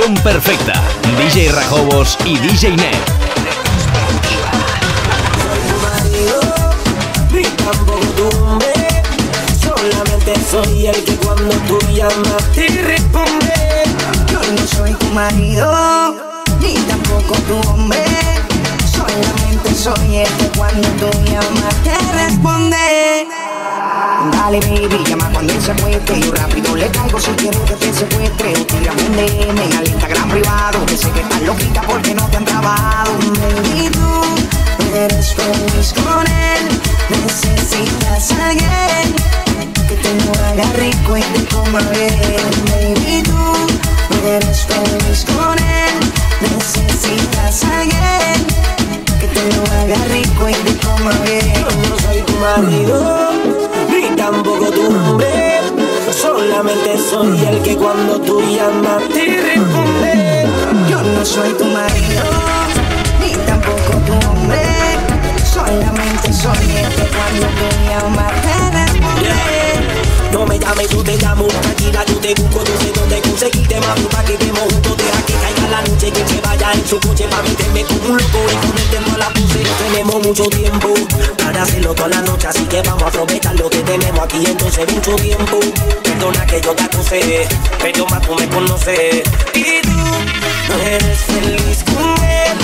combinación perfecta. DJ Rajobos y DJ Ned. Ni tampoco tu hombre, solamente soy el que cuando tú llamas te responde. Yo no soy tu marido, ni tampoco tu hombre, solamente soy el que cuando tú llamas te responde. Dale baby, llama cuando él se acueste, yo rápido le caigo si quiero que te secuestre. O tírame un DM al Instagram privado, que sé que estás loquita porque no te han trabado. Baby, tú eres feliz con él, necesitas a alguien que te lo haga rico y te coma bien. Baby, tú eres feliz con él, necesitas a alguien que te lo haga rico y te coma bien. Yo no soy tu marido, ni tampoco tu hombre, solamente soy el que cuando tú llamas te responde. Yo no soy tu marido, ni tampoco tu hombre, solamente soy el que cuando tú llamas te responde. No me llames, yo te llamo, tranquila, yo te busco, yo sé dónde conseguirte, mami, pa' que estemos juntos. Deja que caiga la noche, que se vaya en su coche pa' meterme como un loco y ponerte toda la pose. Tenemos mucho tiempo para hacerlo toda la noche, así que vamos a aprovechar lo que tenemos aquí, entonces mucho tiempo. Perdona que yo te acosé, pero más tú me conoces. Y tú no eres feliz con él,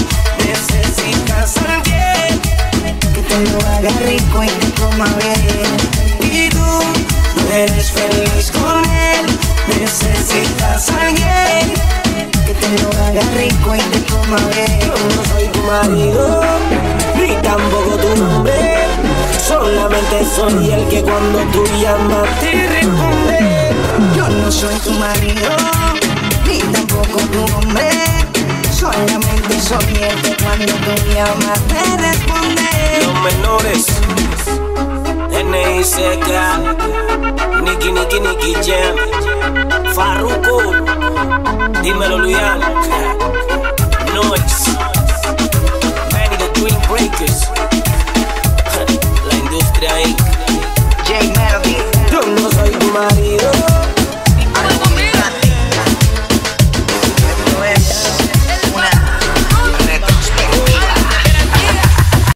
necesitas a alguien que te lo haga rico y te coma bien. y tú no eres feliz con él, necesitas a alguien Que te lo haga rico y te coma bien. Yo no soy tu marido, ni tampoco tu hombre, solamente soy el que cuando tú llamas te responde. Yo no soy tu marido, ni tampoco tu hombre, solamente soy el que cuando tú llamas te responde. Los menores, N.I.C.K, Nicky Jam, Farruko, dímelo Luyan, Noise, Manny the Dream Breakers.